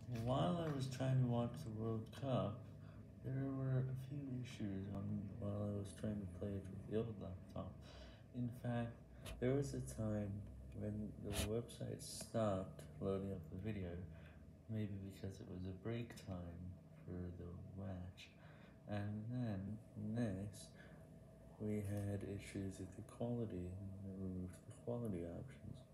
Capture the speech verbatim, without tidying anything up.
While I was trying to watch the World Cup, there were a few issues on while I was trying to play it with the old laptop. In fact, there was a time when the website stopped loading up the video, maybe because it was a break time for the match. And then, next, we had issues with the quality, and they removed the quality options.